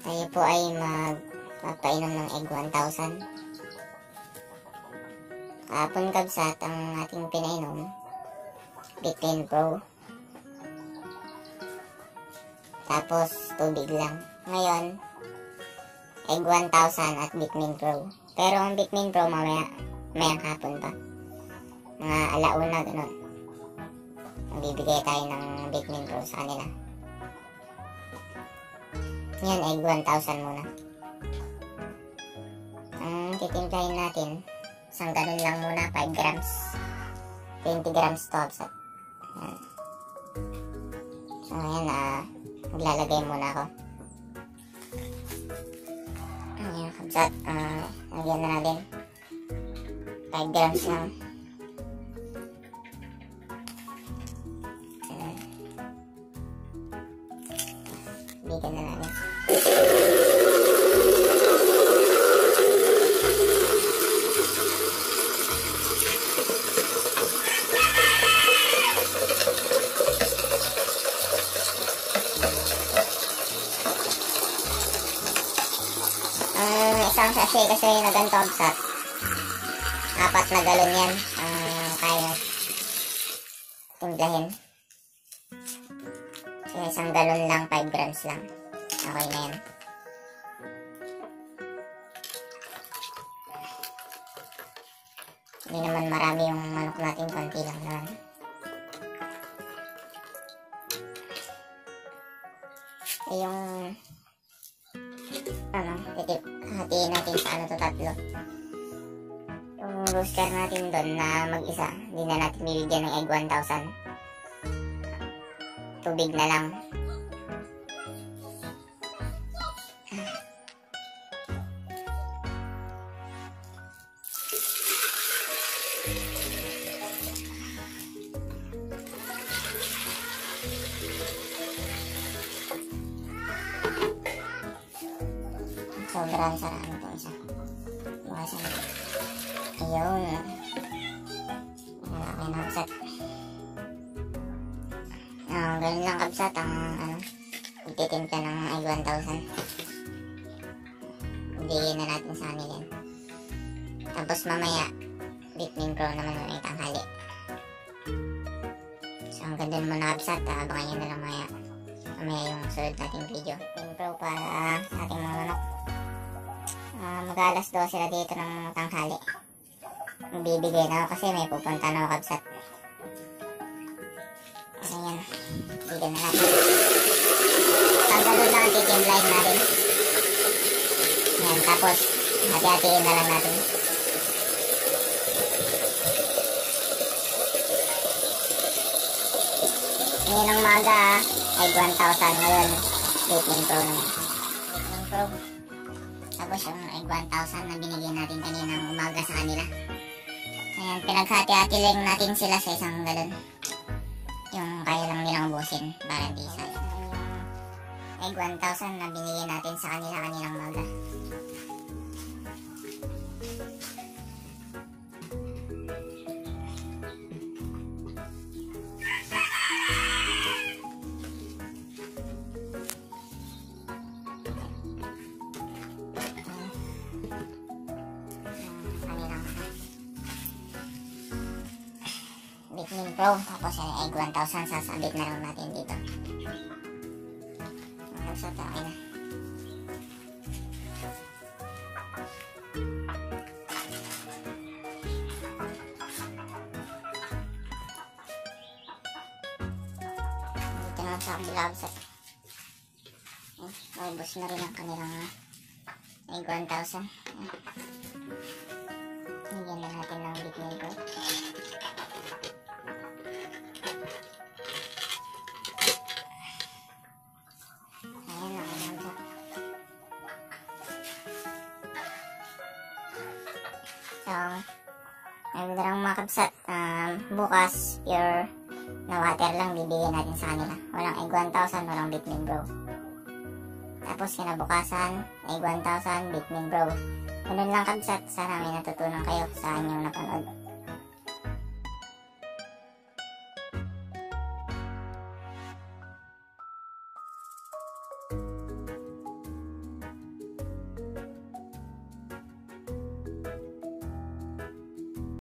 Tayo po ay magpapainom ng egg 1,000. Kahapon kabsat ang ating pinainom, Bitmin Pro. Tapos tubig lang. Ngayon, egg 1,000 at Bitmin Pro. Pero ang Bitmin Pro mamayang hapon pa. Mga alauna, ganun. Magbibigay tayo ng Bitmin Pro sa kanila. Yan, egg 1,000 muna. Ang titimplahin natin, isang ganun lang muna, 5 grams. 20 grams to absat. Yan. So, ayan, maglalagay muna ako. Ayan, kabsat. Lagyan na natin. 5 grams lang. Ayan. Bigyan na natin. Isang sachet kasi na ganito absat, 4 na galon yan ang kaya timplahin. So, isang galon lang, 5 grams lang, okay na yan. Hindi naman marami yung manok natin, konti lang naman. Yung hatiin natin sa tatlo. Yung rooster natin doon na mag-isa, hindi na natin bibigyan ng egg 1,000. Tubig na lang. Sobrang sarap itong isa. Bukasan na. Ayun. Okay na kabsat. Ganun lang kabsat ang ititimpla ng egg 1,000. Bigyan na natin sa kanila yan. Tapos mamaya, Bitmin Pro naman may tanghali. So hanggang dun muna kabsat. Abangan nyo na lang mamaya yung sunod nating video. Bitmin Pro para sa ating mga manok. Mag-alas 12 sila dito ng tanghali. Bibigay na ako kasi may pupunta na ako kabsat. Ayan. Bigyan na natin. Tanggalon lang ang titimplahin natin. Ayan. Tapos, hati-hatiin na lang natin. Ngayon ang maga, egg 1,000. Ngayon, Bitmin Pro naman. Bitmin Pro. Tapos yung egg 1,000 na binigyan natin kaninang umaga sa kanila. Ayan, pinaghati-hati lang natin sila sa isang galon. Yung kaya lang nilang ubusin para hindi sayang. Egg 1,000 na binigyan natin sa kanila kaninang umaga. Bitmin Pro, tapos yung egg 1,000 sasabit na lang natin dito. So, okay na. Dito naman sa kabila. Maubos na rin ang kanilang egg 1,000. Higyan na natin ng Bitmin Pro. So, nagdarang mga kabsat, bukas, pure na water lang bibigyan natin sa kanila. Walang egg 1,000, walang Bitmin Pro. Tapos kinabukasan, egg 1,000, Bitmin Pro. Ganun lang kabsat, sana may natutunan kayo sa inyong napanood.